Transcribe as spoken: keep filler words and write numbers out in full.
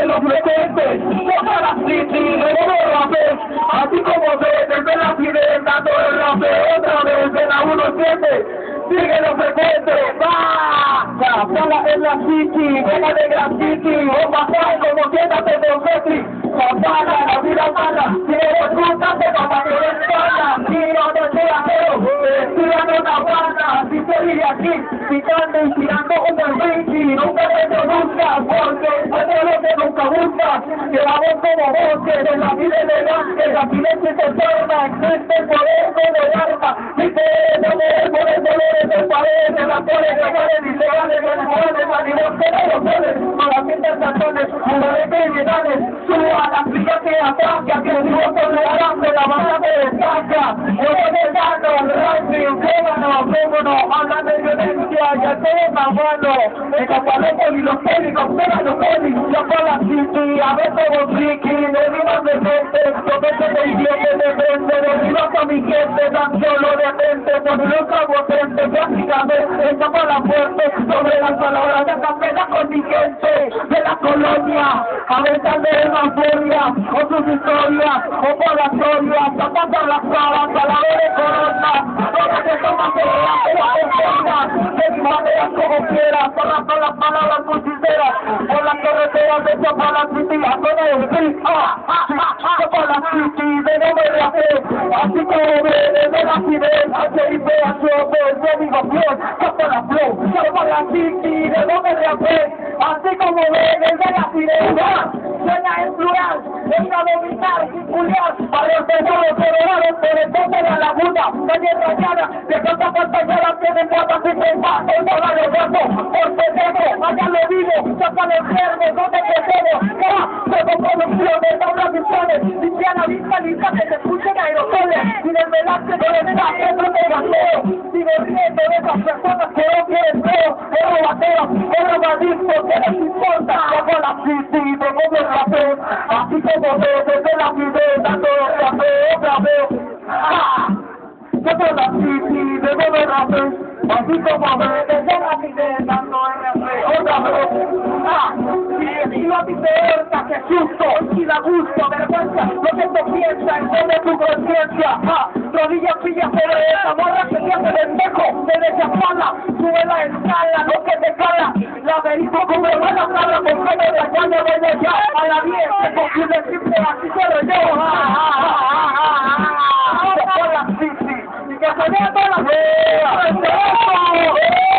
lo frecuente, toca la city, luego rapé, así como ve, desde la sirena, todo el rapé, otra vez en la uno siete, sigue lo frecuente, va, sala en la city, venga de Gran City, o pasar como quédate de Betty, papala, la vida mala, si eres puta, te va a querer espalda, tiro de teatro, tirando una banda, si te vive aquí, picando y tirando como el Ricky, nunca te produzcas, porque es lo que nunca buscas, llevamos como bosque de la vida elegante, la silencio se torna, existe el poder como el arma, si te debes mover por el dolor de tus paredes, las flores legales y legales, los jóvenes, animos, pero los jóvenes, con las interpretaciones, jugadores criminales, suba la fría que ataca, que el dios tolerante, la banda me descansa, yo voy dejando el ranking, cómanos, cómanos, hablan de violencia, ya tema, bueno, el capalopo y los técnicos, pero los técnicos, ya para la city, a veces los friki, venimos de frente, yo vete de idiota de frente, venimos con mi gente, tan solo de frente, por los potente, prácticamente, esta para la fuerte, sobre las palabras de campena contingente, de la colonia, a veces de una furia, o sus historias, o por la historia, tapando las caras, palabras de corona, todas que toman de la persona, de mi manera como quiera, por las las palabras muy sinceras, por las carreteras de Chapala City, a zona de Street, ah, ah, ah, Chapala City, de no me hacer, así como ve, desde la sirena, H I P, H O P, de mi gobierno, Chapala Flow, Chapala City, de no me hacer, así como ve, desde la sirena, suena en plural, venga a dominar, circular, para los tesoros federales, por el tope de la laguna, calle rayada, de tanta pantalla, tienen cuatro y tres más, el dólar de gato, por pendejo, allá lo digo, Chapala enfermo, no te quedemos, pero producciones, obras visiones, limpian la vista, lista, que se escuchen aerosoles, sin el velante de el mensaje, no te gasteo, sigo riendo de esas personas que no quieren feo, pero bateo, pero drogadicto, ¿qué les importa? Como la city, de como el rapeo, así como veo, desde la vida, dando otra vez, otra vez, ¡ah! Como la city, de como el rapeo, así como veo, desde la vida, dando otra vez, ¡ah! Y no te importa, que susto, y da gusto, vergüenza, lo que te piensa, enciende tu conciencia, ah, rodillas, pillas, pero esa morra que te hace pendejo, desde Chapala, sube la escala, lo que te cala, laberinto como buena cabra, con pelo de allá, de allá, ya, a la diez, se confunde triple, así se lo llevo, ah, ah, ah, ah, ah, Chapala City, y que se vea toda la vida,